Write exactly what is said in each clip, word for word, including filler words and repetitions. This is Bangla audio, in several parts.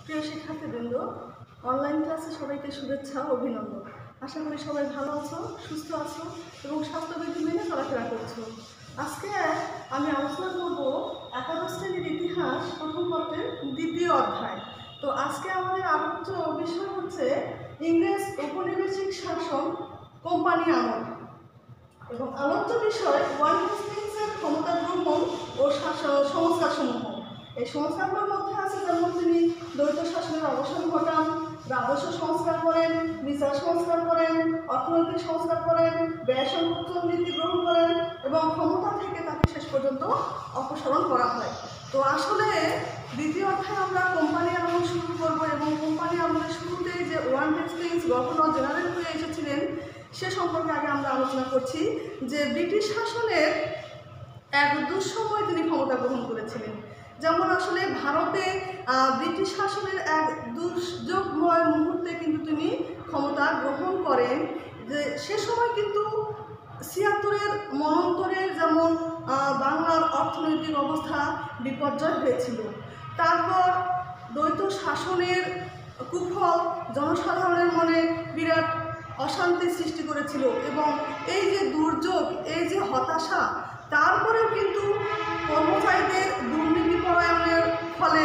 প্রিয় শিক্ষার্থীবৃন্দ, অনলাইন ক্লাসে সবাইকে শুভেচ্ছা ও অভিনন্দন। আশা করি সবাই ভালো আছো, সুস্থ আছো এবং স্বাস্থ্যবিধি মেনে চলাফেরা করছো। আজকে আমি আলোচনা করব একাদশ শ্রেণীর ইতিহাস প্রথম পত্রের দ্বিতীয় অধ্যায়। তো আজকে আমাদের আলোচ্য বিষয় হচ্ছে ইংরেজ ঔপনিবেশিক শাসন, কোম্পানি আমল এবং আলোচ্য বিষয় ওয়ান হেস্টিংসের ক্ষমতা গ্রহণ ও সংস্কার সমূহ। এই সংস্কারগুলোর মধ্যে আছে যেমন তিনি দ্বৈত শাসনের অবসান ঘটান, রাজস্ব সংস্কার করেন, বিচার সংস্কার করেন, অর্থনৈতিক সংস্কার করেন, ব্যয় সংকোচন নীতি গ্রহণ করেন এবং ক্ষমতা থেকে তাকে শেষ পর্যন্ত অপসারণ করা হয়। তো আসলে দ্বিতীয় অধ্যায়ে আমরা কোম্পানি আমল শুরু করব এবং কোম্পানি আমলের শুরুতেই যে ওয়ান হেস্টিংস গভর্নর জেনারেল হয়ে এসেছিলেন সে সম্পর্কে আগে আমরা আলোচনা করছি। যে ব্রিটিশ শাসনের এক দুঃসময় তিনি ক্ষমতা গ্রহণ করেছিলেন। যেমন আসলে ভারতে ব্রিটিশ শাসনের এক দুর্যোগময় মুহূর্তে কিন্তু তিনি ক্ষমতা গ্রহণ করেন। যে সে সময় কিন্তু ছিয়াত্তরের মনন্তরের যেমন বাংলার অর্থনৈতিক অবস্থা বিপর্যয় হয়েছিল। তারপর দ্বৈত শাসনের কুফল জনসাধারণের মনে বিরাট অশান্তি সৃষ্টি করেছিল এবং এই যে দুর্যোগ, এই যে হতাশা, তারপরেও কিন্তু কর্মচারীদের দুর্নীতি পরায়ণের ফলে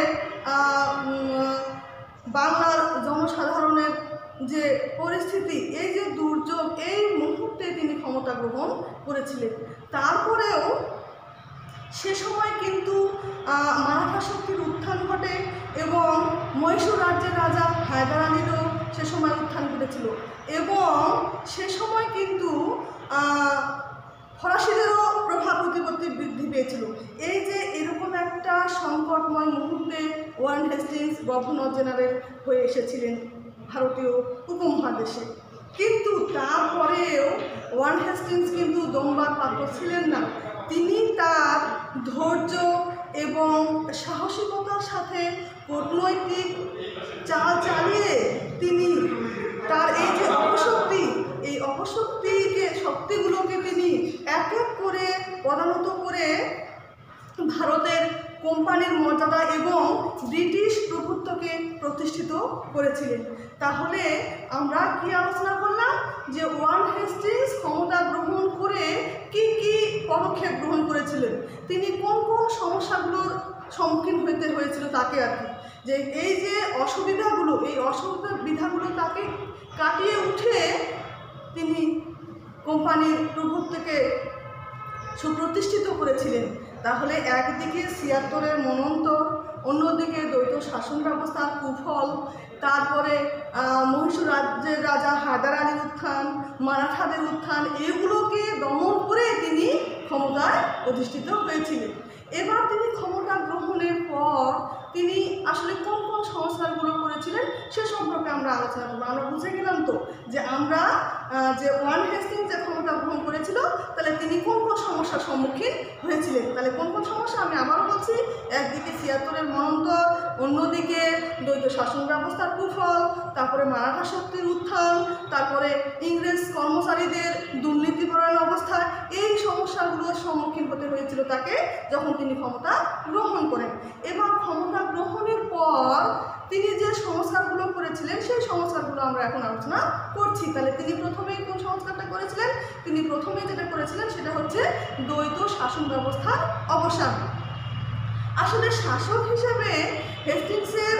বাংলার জনসাধারণের যে পরিস্থিতি, এই যে দুর্যোগ, এই মুহূর্তে তিনি ক্ষমতা গ্রহণ করেছিলেন। তারপরেও সে সময় কিন্তু মারাঠা শক্তির উত্থান ঘটে এবং মহীশূর রাজ্যের রাজা হায়দার আলীরও সে সময় উত্থান ঘটেছিল এবং সে সময় কিন্তু ফরাসিদেরও প্রভাব প্রতিপত্তি বৃদ্ধি পেয়েছিল। এই যে এরকম একটা সংকটময় মুহূর্তে ওয়ান হেস্টিংস গভর্নর জেনারেল হয়ে এসেছিলেন ভারতীয় উপমহাদেশে। কিন্তু তারপরেও ওয়ান হেস্টিংস কিন্তু দমবার পাত্র ছিলেন না। তিনি তার ধৈর্য এবং সাহসিকতার সাথে কূটনৈতিক চাল চালিয়ে তিনি তার এই যে অপশক্তি, এই অপশক্তিকে শক্তিগুলোকে তিনি এক এক করে পদানত করে ভারতের কোম্পানির মর্যাদা এবং ব্রিটিশ প্রভুত্বকে প্রতিষ্ঠিত করেছিলেন। তাহলে আমরা কি আলোচনা করলাম যে ওয়ান হেস্টিংস ক্ষমতা গ্রহণ করে কি কি পদক্ষেপ গ্রহণ করেছিলেন, তিনি কোন কোন সমস্যাগুলোর সম্মুখীন হতে হয়েছিল তাকে আর কি, যে এই যে অসুবিধাগুলো, এই অসুবিধাগুলো তাকে কাটিয়ে উঠে তিনি কোম্পানির প্রভুত্বকে সুপ্রতিষ্ঠিত করেছিলেন। তাহলে একদিকে ছিয়াত্তরের মনন্তর, অন্যদিকে দ্বৈত শাসন ব্যবস্থার কুফল, তারপরে মহীশূর রাজ্যের রাজা হায়দার আলীর উত্থান, মারাঠাদের উত্থান, এগুলোকে দমন করে তিনি ক্ষমতায় অধিষ্ঠিত হয়েছিলেন। এবার তিনি ক্ষমতা গ্রহণের পর তিনি আসলে কোন কোন সংস্কারগুলো করেছিলেন সে সম্পর্কে আমরা আলোচনা করবো। আমরা বুঝে গেলাম তো যে আমরা যে ওয়ান হেস্টিংস যে ক্ষমতা গ্রহণ করেছিল তাহলে তিনি কোন কোন সমস্যার সম্মুখীন হয়েছিলেন। তাহলে কোন কোন সমস্যা আমি আবারও বলছি, একদিকে ছিয়াত্তরের মনন্তর, অন্যদিকে দ্বৈত শাসন ব্যবস্থার কুফল, তারপরে মারাঠা শক্তির উত্থান, তারপরে ইংরেজ কর্মচারীদের দুর্নীতিপরায়ণ অবস্থা, এই সমস্যাগুলোর সম্মুখীন হতে হয়েছিল তাকে যখন তিনি ক্ষমতা গ্রহণ করেন। এবার ক্ষমতা গ্রহণের পর তিনি যে সংস্কারগুলো করেছিলেন সেই সংস্কারগুলো আমরা এখন আলোচনা করছি। তাহলে তিনি প্রথমেই কোন সংস্কারটা করেছিলেন? তিনি প্রথমেই যেটা করেছিলেন সেটা হচ্ছে দ্বৈত শাসন ব্যবস্থার অবসান। আসলে শাসক হিসেবে হেস্টিংসের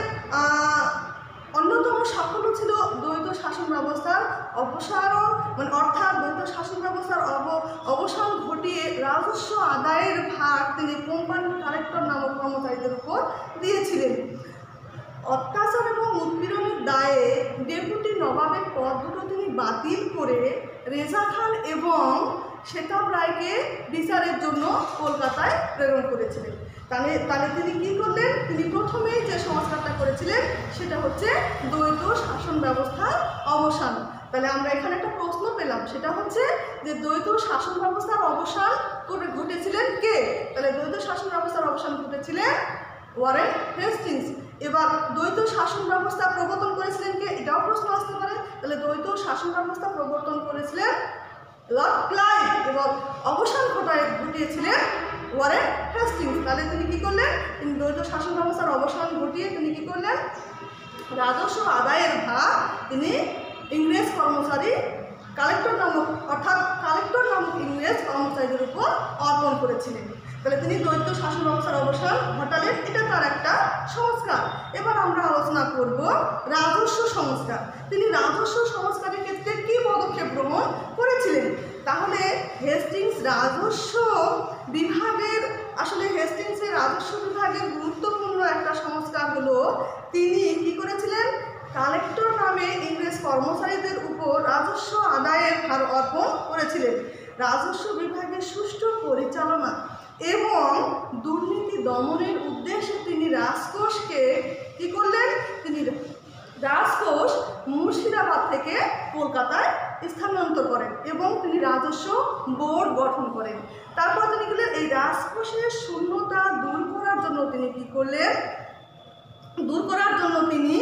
অন্যতম সাফল্য ছিল দ্বৈত শাসন ব্যবস্থার অপসারণ, মানে অর্থাৎ দ্বৈত শাসন ব্যবস্থার অব অবসান ঘটিয়ে রাজস্ব আদায়ের ভার তিনি কোম্পানি কালেক্টর নামক কর্মচারীদের উপর দিয়েছিলেন। অত্যাচার এবং উৎপীড়নের দায়ে ডেপুটি নবাবের পদ দুটো তিনি বাতিল করে রেজা খান এবং শেতাব রায়কে বিচারের জন্য কলকাতায় প্রেরণ করেছিলেন। তাহলে তাহলে তিনি কী করলেন? তিনি প্রথমেই যে সংস্কারটা করেছিলেন সেটা হচ্ছে দ্বৈত শাসন ব্যবস্থার অবসান। তাহলে আমরা এখানে একটা প্রশ্ন পেলাম, সেটা হচ্ছে যে দ্বৈত শাসন ব্যবস্থার অবসান করে ঘটেছিলেন কে? তাহলে দ্বৈত শাসন ব্যবস্থার অবসান ঘটেছিলেন ওয়ারেন হেস্টিংস। এবার দ্বৈত শাসন ব্যবস্থা প্রবর্তন করেছিলেন কে? এটাও প্রশ্ন আসতে পারে। তাহলে দ্বৈত শাসন ব্যবস্থা প্রবর্তন করেছিলেন লর্ড ক্লাইভ এবং অবসান ঘটায় ঘটিয়েছিলেন ওয়ারেন হেস্টিংস। তাহলে তিনি কী করলেন? তিনি দ্বৈত শাসন ব্যবস্থার অবসান ঘটিয়ে তিনি কী করলেন? রাজস্ব আদায়ের ভার তিনি ইংরেজ কর্মচারী কালেক্টর নামক অর্থাৎ কালেক্টর নামক ইংরেজ কর্মচারীদের উপর অর্পণ করেছিলেন। তাহলে তিনি দ্বৈত শাসন ব্যবস্থার অবসান ঘটালেন, এটা তার একটা সংস্কার। এবার আমরা আলোচনা করব রাজস্ব সংস্কার। তিনি রাজস্ব সংস্কারের ক্ষেত্রে কী পদক্ষেপ গ্রহণ করেছিলেন? তাহলে হেস্টিংস রাজস্ব বিভাগের আসলে হেস্টিংসের রাজস্ব বিভাগের গুরুত্বপূর্ণ একটা সংস্কার হলো তিনি কি করেছিলেন? কালেক্টর নামে ইংরেজ কর্মচারীদের উপর রাজস্ব আদায়ের ভার অর্পণ করেছিলেন। রাজস্ব বিভাগের সুষ্ঠু পরিচালনা এবং দুর্নীতি দমনের উদ্দেশ্যে তিনি রাজকোষকে কি করলেন? তিনি রাজকোষ মুর্শিদাবাদ থেকে কলকাতায় স্থানান্তর করেন এবং তিনি রাজস্ব বোর্ড গঠন করেন। তারপর তিনি করলেন এই রাজকোষের শূন্যতা দূর করার জন্য তিনি কি করলেন? দূর করার জন্য তিনি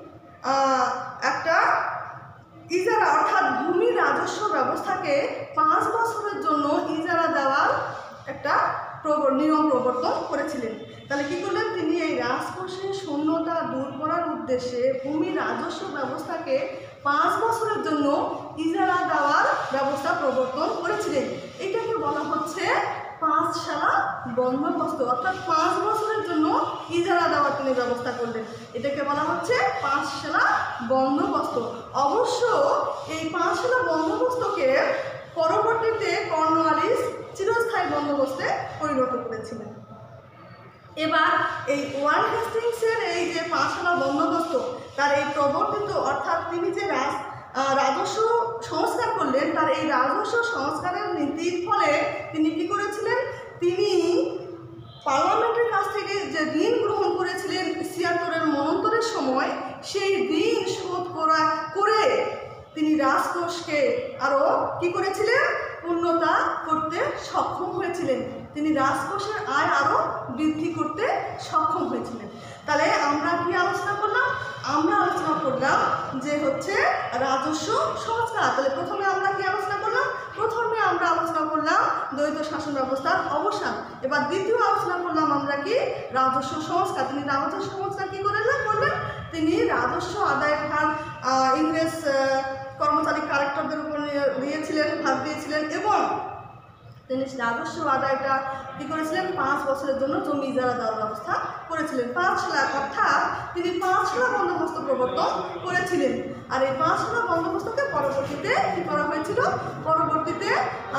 একটা ইজারা অর্থাৎ ভূমি রাজস্ব ব্যবস্থাকে পাঁচ বছরের জন্য ইজারা দেওয়ার একটা নিয়ম প্রবর্তন করেছিলেন। তাহলে কি করলেন? তিনি এই রাজকোষের শূন্যতা দূর করার উদ্দেশ্যে ভূমি রাজস্ব ব্যবস্থাকে পাঁচ বছরের জন্য ইজারা দেওয়ার ব্যবস্থা প্রবর্তন করেছিলেন। এটাকে বলা হচ্ছে পাঁচশালা বন্দোবস্ত, অর্থাৎ পাঁচ বছরের জন্য ইজারা দেওয়ার তিনি ব্যবস্থা করলেন। এটাকে বলা হচ্ছে পাঁচশালা বন্দোবস্ত। অবশ্য এই পাঁচশালা বন্দোবস্তকে পরবর্তীতে কর্নওয়ালিস চিরস্থায়ী বন্দোবস্তে পরিণত করেছিলেন। এবার এই ওয়ারেন হেস্টিংসের এই যে পাঁচশালা বন্দোবস্ত তার এই প্রবর্তিত অর্থাৎ তিনি যে রাজ রাজস্ব সংস্কার করলেন, তার এই রাজস্ব সংস্কারের নীতির ফলে তিনি কি করেছিলেন? তিনি পার্লামেন্টের কাছ থেকে যে ঋণ গ্রহণ করেছিলেন ছিয়াত্তরের মন্বন্তরের সময়, সেই ঋণ শোধ করা করে তিনি রাজকোষকে আরও কি করেছিলেন? উন্নতা করতে সক্ষম হয়েছিলেন। তিনি রাজকোষের আয় আরও বৃদ্ধি করতে সক্ষম হয়েছিলেন। তাহলে আমরা কি আলোচনা করলাম? আমরা আলোচনা করলাম যে হচ্ছে রাজস্ব সংস্কার। তাহলে প্রথমে আমরা কি আলোচনা করলাম? প্রথমে আমরা আলোচনা করলাম দ্বৈত শাসন ব্যবস্থার অবসান। এবার দ্বিতীয় আলোচনা করলাম আমরা কি? রাজস্ব সংস্কার। তিনি রাজস্ব সংস্কার কি করলেন? করলেন তিনি রাজস্ব আদায়ের ভার ইংরেজ কর্মচারী কালেক্টরদের উপর দিয়েছিলেন, ভাগ দিয়েছিলেন এবং তিনি রাজস্ব আদায়টা কী করেছিলেন? পাঁচ বছরের জন্য জমি ইজারা দেওয়ার ব্যবস্থা করেছিলেন। পাঁচ লাখ অর্থাৎ তিনি পাঁচ লাখ বন্দোবস্ত প্রবর্তন করেছিলেন। আর এই পাঁচ লাখ বন্দোবস্তকে পরবর্তীতে কী করা হয়েছিল? পরবর্তীতে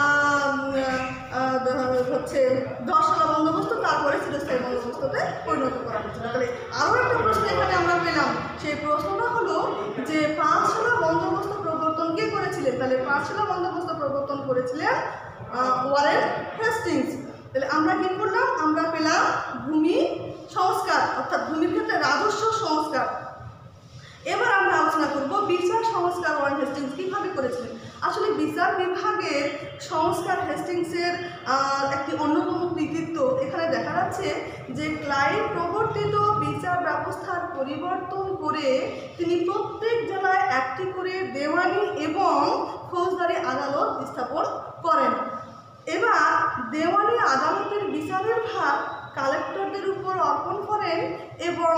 হচ্ছে দশ লাখ বন্দোবস্ত, তারপরে চিরস্থায়ী বন্দোবস্ততে পরিণত করা হয়েছিল। তাহলে আরও একটা প্রশ্ন এখানে আমরা পেলাম। সেই প্রশ্নটা হলো যে পাঁচ লাখ বন্দোবস্ত প্রবর্তন কে করেছিলেন? তাহলে পাঁচ লাখ বন্দোবস্ত প্রবর্তন করেছিলেন ওয়ারেন হেস্টিংস। তাহলে আমরা কি করলাম? আমরা পেলাম ভূমি সংস্কার অর্থাৎ ভূমির ক্ষেত্রে রাজস্ব সংস্কার। এবার আমরা আলোচনা করব বিচার সংস্কার ওয়ারেন হেস্টিংস কীভাবে করেছিলেন। আসলে বিচার বিভাগের সংস্কার হেস্টিংসের একটি অন্যতম কৃতিত্ব এখানে দেখা যাচ্ছে যে ক্লাইভ প্রবর্তিত বিচার ব্যবস্থার পরিবর্তন করে তিনি প্রত্যেক জেলায় একটি করে দেওয়ানি এবং ফৌজদারি আদালত স্থাপন করেন। এবার দেওয়ানি আদালতের বিচারের ভার কালেক্টরদের উপর অর্পণ করেন এবং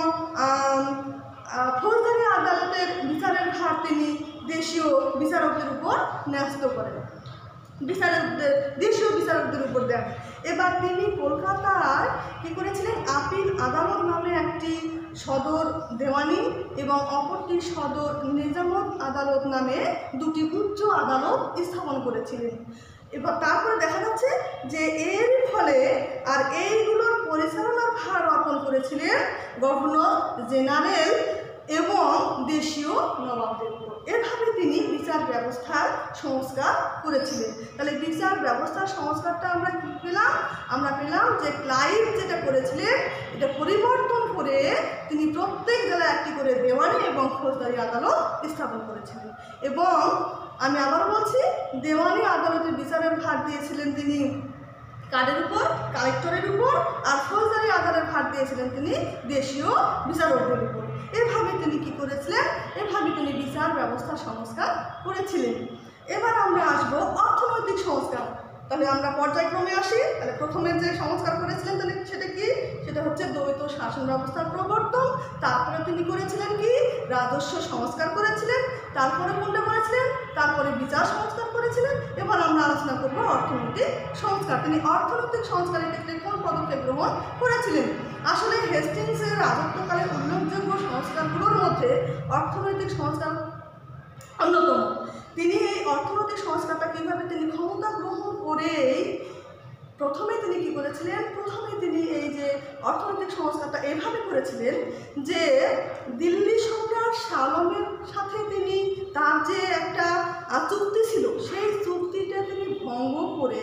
ফৌজদারি আদালতের বিচারের ভার তিনি দেশীয় বিচারকদের উপর ন্যস্ত করেন, বিচারকদের দেশীয় বিচারকদের উপর দেন। এবার তিনি কলকাতায় কী করেছিলেন? আপিল আদালত নামে একটি সদর দেওয়ানি এবং অপরটি সদর নিজামত আদালত নামে দুটি উচ্চ আদালত স্থাপন করেছিলেন। এবার তারপরে দেখা যাচ্ছে যে এর ফলে আর এইগুলোর পরিচালনার ভার অর্পণ করেছিলেন গভর্নর জেনারেল এবং দেশীয় নবাবদের উপর। এভাবে তিনি বিচার ব্যবস্থার সংস্কার করেছিলেন। তাহলে বিচার ব্যবস্থার সংস্কারটা আমরা কী পেলাম? আমরা পেলাম যে ক্লাইভ যেটা করেছিলেন এটা পরিবর্তন করে তিনি প্রত্যেক জেলায় একটি করে দেওয়ানি এবং ফৌজদারি আদালত স্থাপন করেছিলেন। এবং আমি আবার বলছি, দেওয়ানি আদালতের বিচারের ভার দিয়েছিলেন তিনি কাদের উপর? কালেক্টরের উপর। আর ফৌজদারি আদালতের ভার দিয়েছিলেন তিনি দেশীয় বিচারকদের উপর। এভাবে তিনি কি করেছিলেন? এভাবে তিনি বিচার ব্যবস্থা সংস্কার করেছিলেন। এবার আমরা আসবো অর্থনৈতিক সংস্কার। তাহলে আমরা পর্যায়ক্রমে আসি। তাহলে প্রথমে যে সংস্কার করেছিলেন তাহলে সেটা কি? সেটা হচ্ছে দ্বৈত শাসন ব্যবস্থার প্রবর্তন। তারপরে তিনি করেছিলেন কি? রাজস্ব সংস্কার করেছিলেন, তারপরে কোনটা করেছিলেন, তারপরে বিচার সংস্কার করেছিলেন। এবার আমরা আলোচনা করব অর্থনৈতিক সংস্কার। তিনি অর্থনৈতিক সংস্কারের ক্ষেত্রে কোন পদক্ষেপ গ্রহণ করেছিলেন? আসলে হেস্টিংসের রাজত্বকালে উল্লেখযোগ্য সংস্কারগুলোর মধ্যে অর্থনৈতিক সংস্কার অন্যতম। তিনি এই অর্থনৈতিক সংস্কারটা কীভাবে তিনি ক্ষমতা গ্রহণ করেই প্রথমে তিনি কি করেছিলেন, প্রথমে তিনি এই যে অর্থনৈতিক সংস্কারটা এভাবে করেছিলেন যে দিল্লি সম্রাট শাহ আলমের সাথে তিনি তার যে একটা চুক্তি ছিল, সেই চুক্তিটা তিনি ভঙ্গ করে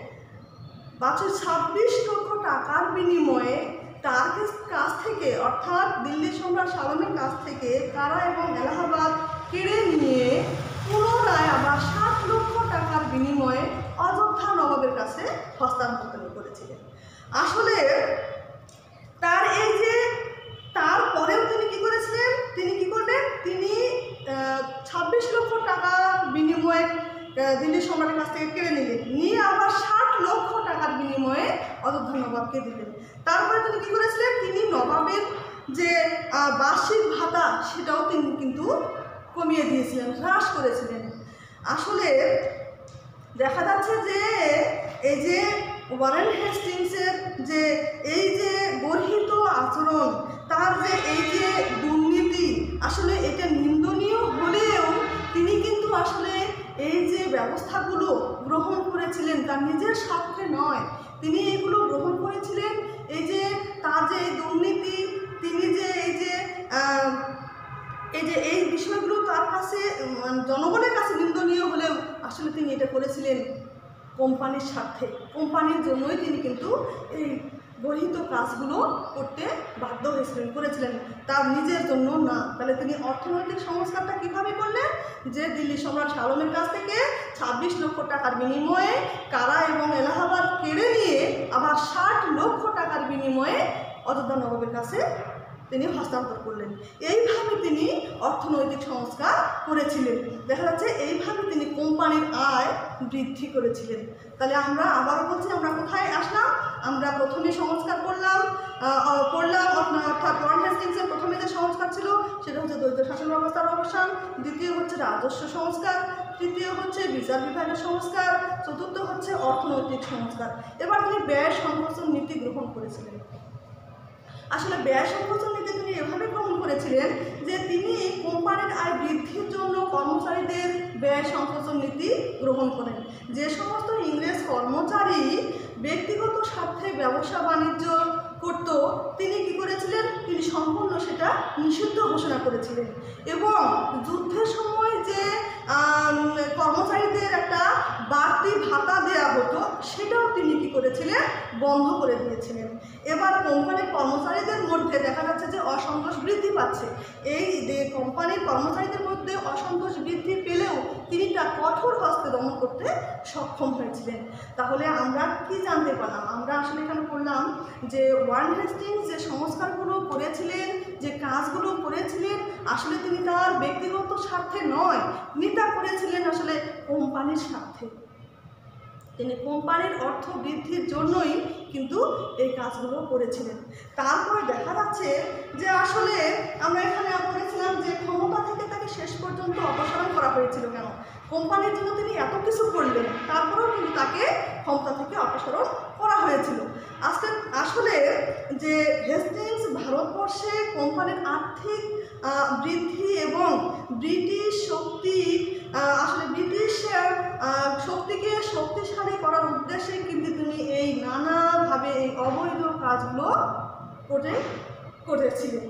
বাকি ছাব্বিশ লক্ষ টাকার বিনিময়ে তার কাছ থেকে, অর্থাৎ দিল্লি সম্রাট শাহ আলমের কাছ থেকে কারা এবং এলাহাবাদ কেড়ে নিয়ে পুনরায় আবার ষাট লক্ষ টাকার বিনিময়ে অযোধ্যা নবাবের কাছে হস্তান্তর করেছিলেন। আসলে তার এই যে তারপরেও তিনি কি করেছিলেন, তিনি কি করলেন, তিনি ছাব্বিশ লক্ষ টাকার বিনিময়ে দিল্লি সম্রাটের কাছ থেকে কেড়ে নিলেন, নিয়ে আবার ষাট লক্ষ টাকার বিনিময়ে অযোধ্যা নবাবকে দিলেন। তারপরে তিনি কি করেছিলেন, তিনি নবাবের যে বার্ষিক ভাতা সেটাও তিনি কিন্তু কমিয়ে দিয়েছিলেন, হ্রাস করেছিলেন। আসলে দেখা যাচ্ছে যে এই যে ওয়ারেন হেস্টিংসের যে এই যে গর্হিত আচরণ, তার যে এই যে দুর্নীতি, আসলে এটা নিন্দনীয় হলেও তিনি কিন্তু আসলে এই যে ব্যবস্থাগুলো গ্রহণ করেছিলেন তার নিজের স্বার্থে নয়, তিনি এগুলো গ্রহণ করেছিলেন এই যে তার যে দুর্নীতি, তিনি যে এই যে এই যে এই বিষয়গুলো তার কাছে জনগণের কাছে নিন্দনীয় হলেও আসলে তিনি এটা করেছিলেন কোম্পানির স্বার্থে, কোম্পানির জন্যই তিনি কিন্তু এই গর্হিত কাজগুলো করতে বাধ্য হয়েছিলেন, করেছিলেন, তার নিজের জন্য না। তাহলে তিনি অর্থনৈতিক সংস্কারটা কীভাবে করলেন, যে দিল্লি সম্রাট শাহ আলমের কাছ থেকে ছাব্বিশ লক্ষ টাকার বিনিময়ে কারা এবং এলাহাবাদ কেড়ে নিয়ে আবার ষাট লক্ষ টাকার বিনিময়ে অযোধ্যা নবাবের কাছে তিনি হস্তান্তর করলেন। এইভাবে তিনি অর্থনৈতিক সংস্কার করেছিলেন। দেখা যাচ্ছে এইভাবে তিনি কোম্পানির আয় বৃদ্ধি করেছিলেন। তাহলে আমরা আবারও বলছি, আমরা কোথায় আসলাম, আমরা প্রথমে সংস্কার করলাম করলাম অর্থাৎ ওয়ারেন হেস্টিংসের প্রথমে যে সংস্কার ছিল সেটা হচ্ছে দ্বৈত শাসন ব্যবস্থার অবসান, দ্বিতীয় হচ্ছে রাজস্ব সংস্কার, তৃতীয় হচ্ছে বিচার বিভাগের সংস্কার, চতুর্থ হচ্ছে অর্থনৈতিক সংস্কার। এবার তিনি ব্যয় সংকোচন নীতি গ্রহণ করেছিলেন। আসলে ব্যয় সংকোচন নীতি তিনি এভাবে গ্রহণ করেছিলেন যে তিনি কোম্পানির আয় বৃদ্ধির জন্য কর্মচারীদের ব্যয় সংকোচন নীতি গ্রহণ করেন। যে সমস্ত ইংরেজ কর্মচারী ব্যক্তিগত স্বার্থে ব্যবসা বাণিজ্য করত, তিনি কি করেছিলেন, তিনি সম্পূর্ণ সেটা নিষিদ্ধ ঘোষণা করেছিলেন। এবং যুদ্ধের সময় যে কর্মচারীদের একটা বাড়তি ভাতা দেওয়া হতো সেটাও তিনি কি করেছিলেন, বন্ধ করে দিয়েছিলেন। এবার কোম্পানির কর্মচারীদের মধ্যে দেখা যাচ্ছে যে অসন্তোষ বৃদ্ধি পাচ্ছে। এই যে কোম্পানির কর্মচারীদের মধ্যে অসন্তোষ বৃদ্ধি পেলেও তিনি তা কঠোর হস্তে দমন করতে সক্ষম হয়েছিলেন। তাহলে আমরা কি জানতে পারলাম, আমরা আসলে এখানে করলাম যে ওয়ারেন হেস্টিংস যে সংস্কারগুলো করেছিলেন, যে কাজগুলো করেছিলেন, আসলে তিনি তার ব্যক্তিগত স্বার্থে নয়, তিনি তা করেছিলেন আসলে কোম্পানির স্বার্থে। তিনি কোম্পানির অর্থ বৃদ্ধির জন্যই কিন্তু এই কাজগুলো করেছিলেন। তারপরে দেখা যাচ্ছে যে আসলে আমরা এখানে বলেছিলাম যে ক্ষমতা থেকে তাকে শেষ পর্যন্ত অপসারণ করা হয়েছিল। কেন? কোম্পানির জন্য তিনি এত কিছু করলেন, তারপরেও কিন্তু তাকে ক্ষমতা থেকে অপসারণ করা হয়েছিল। আজকে আসলে যে হেস্টিংস ভারতবর্ষে কোম্পানির আর্থিক বৃদ্ধি এবং ব্রিটিশ শক্তি আসলে ব্রিটিশের শক্তিকে শক্তিশালী করার উদ্দেশ্যে কিন্তু তিনি এই নানাভাবে এই অবৈধ কাজগুলো করে করেছিলেন।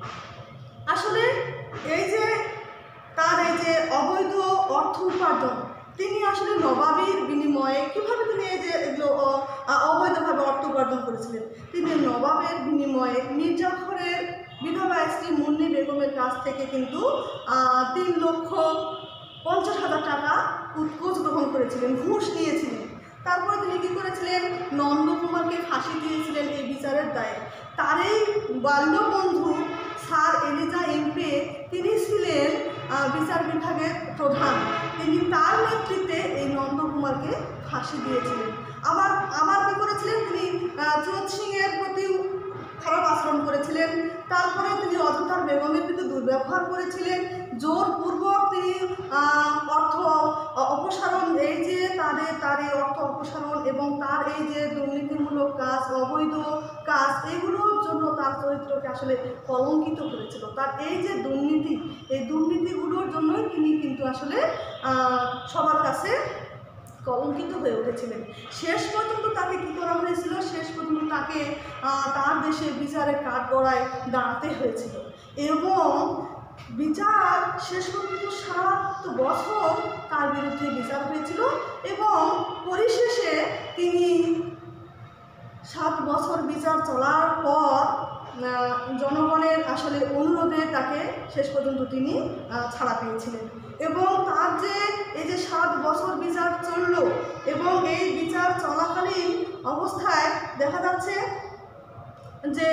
আসলে এই যে তার এই যে অবৈধ অর্থ উপার্জন, তিনি আসলে নবাবের বিনিময়ে কীভাবে তিনি এই যে এগুলো অবৈধভাবে অর্থ উপার্জন করেছিলেন, তিনি নবাবের বিনিময়ে মীর জাফরের বিধবা স্ত্রী মুন্নি বেগমের কাছ থেকে কিন্তু তিন লক্ষ পঞ্চাশ হাজার টাকা উৎকোচ গ্রহণ করেছিলেন, ঘুষ নিয়েছিলেন। তারপরে তিনি কী করেছিলেন, নন্দকুমারকে ফাঁসি দিয়েছিলেন এই বিচারের দায়ে। তার এই বাল্যবন্ধু স্যার এলিজা এমপি, তিনি ছিলেন বিচার বিভাগের প্রধান, তিনি তার নেতৃত্বে এই নন্দকুমারকে ফাঁসি দিয়েছিলেন। আবার আবার কী করেছিলেন, তিনি চোধ সিংয়ের প্রতি খারাপ আচরণ করেছিলেন। তারপরে তিনি অযোধ্যার বেগমের বিরুদ্ধে দুর্ব্যবহার করেছিলেন, জোরপূর্বক তিনি অর্থ অপসারণ, এই যে তাদের তার এই অর্থ অপসারণ এবং তার এই যে দুর্নীতিমূলক কাজ, অবৈধ কাজ, এগুলোর জন্য তার চরিত্রকে আসলে কলঙ্কিত করেছিল। তার এই যে দুর্নীতি, এই দুর্নীতিগুলোর জন্যই তিনি কিন্তু আসলে সবার কাছে কলঙ্কিত হয়ে উঠেছিলেন। শেষ পর্যন্ত তাকে কী করা হয়েছিল, শেষ পর্যন্ত তাকে তার দেশে বিচারের কাঠগড়ায় দাঁড়াতে হয়েছিল এবং বিচার শেষ পর্যন্ত সাত বছর তার বিরুদ্ধে বিচার হয়েছিল এবং পরিশেষে তিনি সাত বছর বিচার চলার পর জনগণের আসলে অনুরোধে তাকে শেষ পর্যন্ত তিনি ছাড়া পেয়েছিলেন। এবং তার যে এই যে সাত বছর বিচার চলল এবং এই বিচার চলাকালীন অবস্থায় দেখা যাচ্ছে যে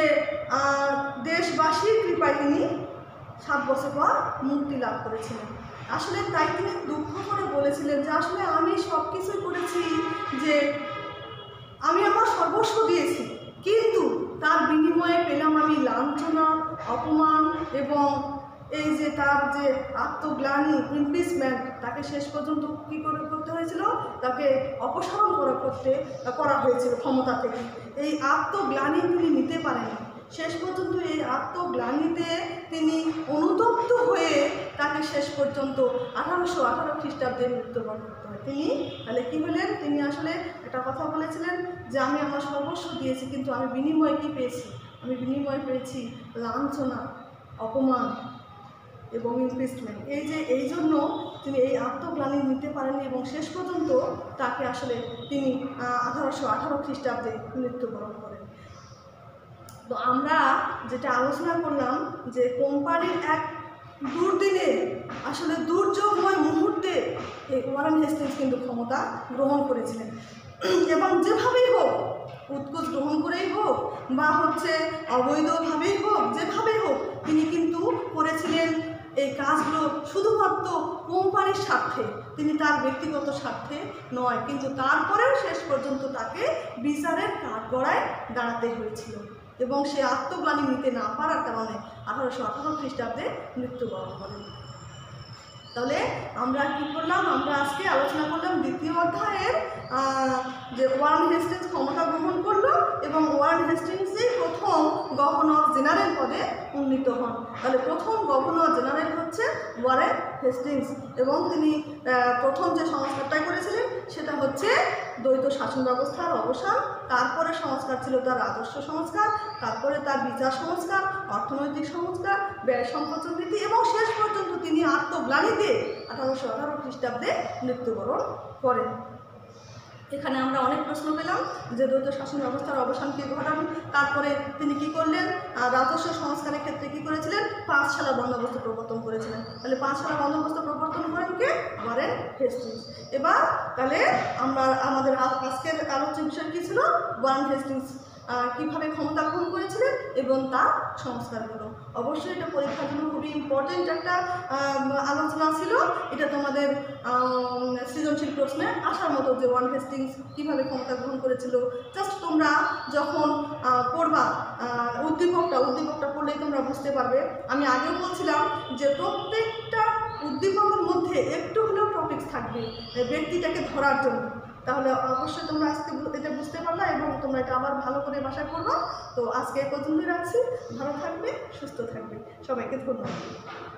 দেশবাসীর কৃপায় তিনি সাত বছর পর মুক্তি লাভ করেছিলেন। আসলে তাই তিনি দুঃখ করে বলেছিলেন যে আসলে আমি সব কিছুই করেছি, যে আমি আমার সর্বস্ব দিয়েছি, কিন্তু তার বিনিময়ে পেলাম আমি লাঞ্ছনা, অপমান এবং এই যে তার যে আত্মগ্লানি, ইমপিচমেন্ট, তাকে শেষ পর্যন্ত কী করে করতে হয়েছিল, তাকে অপসারণ করা করতে করা হয়েছিল ক্ষমতা থেকে। এই আত্মগ্লানি তিনি নিতে পারেননি। শেষ পর্যন্ত এই আত্মগ্লানিতে তিনি অনুতপ্ত হয়ে তাকে শেষ পর্যন্ত আঠারোশো আঠারো খ্রিস্টাব্দে মৃত্যুবরণ করতে হয়। তিনি তাহলে কী হলেন, তিনি আসলে একটা কথা বলেছিলেন যে আমি আমার সর্বস্ব দিয়েছি, কিন্তু আমি বিনিময়ে কী পেয়েছি, আমি বিনিময়ে পেয়েছি লাঞ্ছনা, অপমান এবং ইমপিচমেন্ট। এই যে এই জন্য তিনি এই আত্মগ্লানি নিতে পারেননি এবং শেষ পর্যন্ত তাকে আসলে তিনি আঠারোশো আঠারো খ্রিস্টাব্দে মৃত্যুবরণ করেন। তো আমরা যেটা আলোচনা করলাম যে কোম্পানির এক দুর্দিনে, আসলে দুর্যোগময় মুহূর্তে এই ওয়ারেন হেস্টিংস কিন্তু ক্ষমতা গ্রহণ করেছিলেন এবং যেভাবেই হোক, উৎকোচ গ্রহণ করেই হোক বা হচ্ছে অবৈধভাবেই হোক, যেভাবেই হোক, তিনি কিন্তু করেছিলেন এই কাজগুলো শুধুমাত্র কোম্পানির স্বার্থে, তিনি তার ব্যক্তিগত স্বার্থে নয়। কিন্তু তারপরেও শেষ পর্যন্ত তাকে বিচারের কাঠগড়ায় দাঁড়াতে হয়েছিল এবং সে আত্মগ্লানি নিতে না পারার কারণে আঠারোশো আঠারো খ্রিস্টাব্দে মৃত্যুবরণ করেন। তাহলে আমরা কি করলাম, আমরা আজকে আলোচনা করলাম দ্বিতীয় অধ্যায়ের যে ওয়ারেন হেস্টিংস ক্ষমতা গ্রহণ করলো এবং ওয়ারেন হেস্টিংসই প্রথম গভর্নর জেনারেল পদে উন্নীত হন। তাহলে প্রথম গভর্নর জেনারেল হচ্ছে ওয়ারেন হেস্টিংস এবং তিনি প্রথম যে সংস্কারটাই করেছিলেন সেটা হচ্ছে দ্বৈত শাসন ব্যবস্থার অবসান। তারপরে সংস্কার ছিল তার রাজস্ব সংস্কার, তারপরে তার বিচার সংস্কার, অর্থনৈতিক সংস্কার, ব্যয় সংকোচন নীতি এবং শেষ পর্যন্ত তিনি আত্মগ্লানিতে আঠারোশো আঠারো খ্রিস্টাব্দে মৃত্যুবরণ করেন। এখানে আমরা অনেক প্রশ্ন পেলাম যে দ্বৈত শাসন ব্যবস্থার অবসান কে ঘটান, তারপরে তিনি কি করলেন, রাজস্ব সংস্কারের ক্ষেত্রে কি করেছিলেন, পাঁচশালা বন্দোবস্ত প্রবর্তন করেছিলেন। তাহলে পাঁচশালা বন্দোবস্ত প্রবর্তন করেন কে, ওয়ারেন হেস্টিংস। এবার তাহলে আমরা আমাদের আজকের আলোচ্য বিষয় কী ছিল, ওয়ারেন হেস্টিংস কীভাবে ক্ষমতা গ্রহণ করেছিলেন এবং তার সংস্কারগুলো। অবশ্যই এটা পরীক্ষার জন্য খুবই ইম্পর্টেন্ট একটা আলোচনা ছিল। এটা তোমাদের সৃজনশীল প্রশ্নে আসার মতো যে ওয়ারেন হেস্টিংস কীভাবে ক্ষমতা গ্রহণ করেছিল, জাস্ট তোমরা যখন পড়বা উদ্দীপকটা উদ্দীপকটা পড়লেই তোমরা বুঝতে পারবে। আমি আগেও বলছিলাম যে প্রত্যেকটা উদ্দীপকের মধ্যে একটু হলেও টপিকস থাকবে ব্যক্তিটাকে ধরার জন্য। তাহলে অবশ্যই তোমরা আজকে এটা বুঝতে পারলা এবং তোমরা এটা আবার ভালো করে বাসায় করবা। তো আজকে এ পর্যন্তই রাখছি। ভালো থাকবে, সুস্থ থাকবে, সবাইকে ধন্যবাদ।